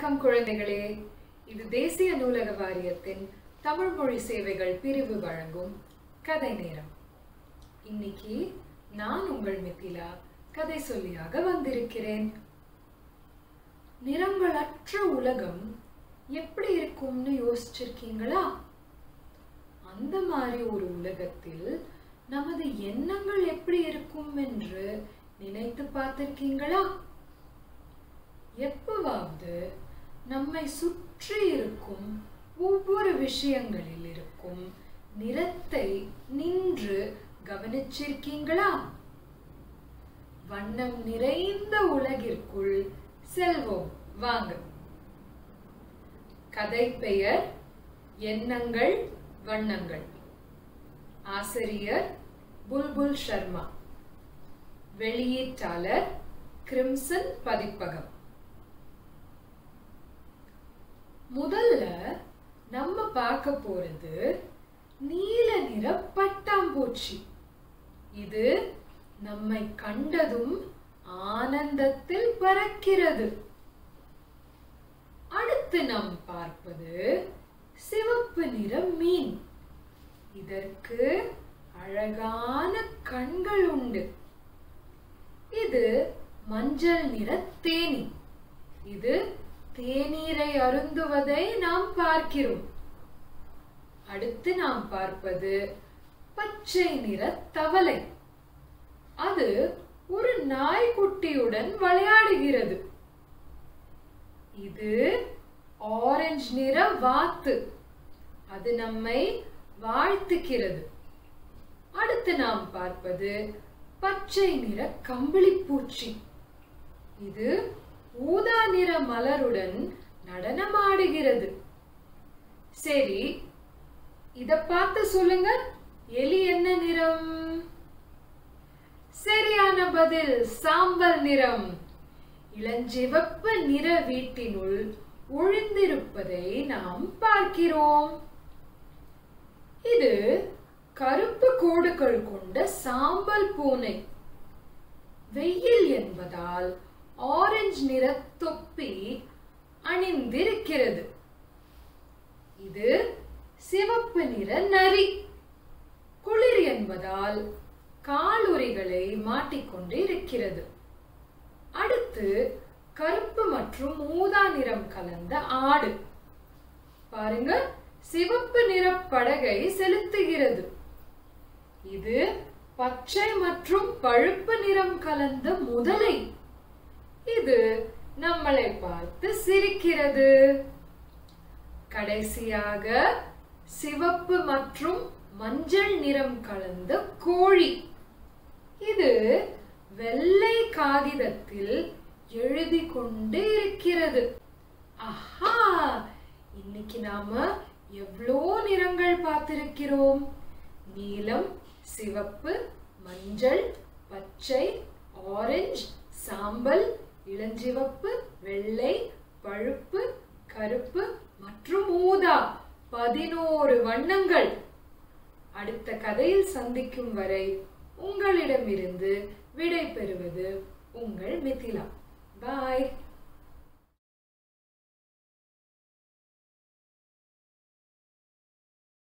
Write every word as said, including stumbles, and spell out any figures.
வணக்கம் குழந்தைகளே. இது தேசிய நூலக வாரியத்தின் தமிழ் மொழி சேவைகள் பிரிவு வழங்கும் கதை நேரம். இன்னைக்கு நான் உங்கள் மித்திலா கதை சொல்லியாக வந்திருக்கிறேன். நிறங்களற்ற உலகம் எப்படி இருக்கும்னு யோசிச்சிருக்கீங்களா? அந்த மாதிரி ஒரு உலகத்தில் நமது எண்ணங்கள் எப்படி இருக்கும் என்று நினைத்து பார்த்திருக்கீங்களா? எப்பவாவது நம்மை சுற்றி இருக்கும் ஒவ்வொரு விஷயங்களில் இருக்கும் நிறத்தை நின்று கவனிச்சிருக்கீங்களா? வண்ணம் நிறைந்த உலகிற்குள் செல்வோம் வாங்க. கதை பெயர் எண்ணங்கள் வண்ணங்கள். ஆசிரியர் புல்புல் சர்மா. வெளியீட்டாளர் கிரிம்சன் பதிப்பகம். முதல்ல நம்ம பார்க்க போறது நீல நிற பட்டாம்பூச்சி. இது நம்மை கண்டதும் ஆனந்தத்தில் பறக்கிறது. அடுத்து நாம் பார்ப்பது சிவப்பு நிற மீன். இதற்கு அழகான கண்கள் உண்டு. இது மஞ்சள் நிற தேனி. இது தேநீரை அருந்துவதை நாம் பார்க்கிறோம். அடுத்து நாம் பார்ப்பது பச்சை நிற தவளை. அது ஒரு நாய்க்குட்டியுடன் விளையாடுகிறது. இது ஆரஞ்சு நிற வாத்து. அது நம்மை வாழ்த்துகிறது. அடுத்து நாம் பார்ப்பது பச்சை நிற கம்பளிப்பூச்சி. இது ஊதா நிற மலருடன் நடனமாடுகிறது. சரி, இத பார்த்து சொல்லுங்க, எலி என்ன நிறம்? சரியான பதில் சாம்பல் நிறம். இளஞ்சிவப்பு நிற வீட்டினுள் ஒளிந்திருப்பதை நாம் பார்க்கிறோம். இது கருப்பு கோடுகள் கொண்ட சாம்பல் பூனை. வெயில் என்பதால் ஆரஞ்சு நிற தொப்பி அணிந்திருக்கிறது. இது சிவப்பு நிற நரி. குளிர் என்பதால் காலுறைகளை மாட்டிக்கொண்டு இருக்கிறது. அடுத்து கருப்பு மற்றும் ஊதா நிறம் கலந்த ஆடு. பாருங்க, சிவப்பு நிற படகை செலுத்துகிறது. இது பச்சை மற்றும் பழுப்பு நிறம் கலந்த முதலை. இது நம்மளை பார்த்து சிரிக்கிறது. கடைசியாக சிவப்பு மற்றும் மஞ்சள் நிறம் கலந்த கோழி. இது வெள்ளை காகிதத்தில் எழுதி கொண்டு இருக்கிறது. ஆஹா, இன்னைக்கு நாம எவ்வளோ நிறங்கள் பார்த்திருக்கிறோம். நீலம், சிவப்பு, மஞ்சள், பச்சை, ஆரஞ்சு, சாம்பல், இளஞ்சிவப்பு, வெள்ளை, பழுப்பு, கருப்பு மற்றும் ஊதா. பதினோரு வண்ணங்கள். அடுத்த கதையில் சந்திக்கும் வரை உங்களிடமிருந்து விடை பெறுவது உங்கள் மித்திலா. பாய்.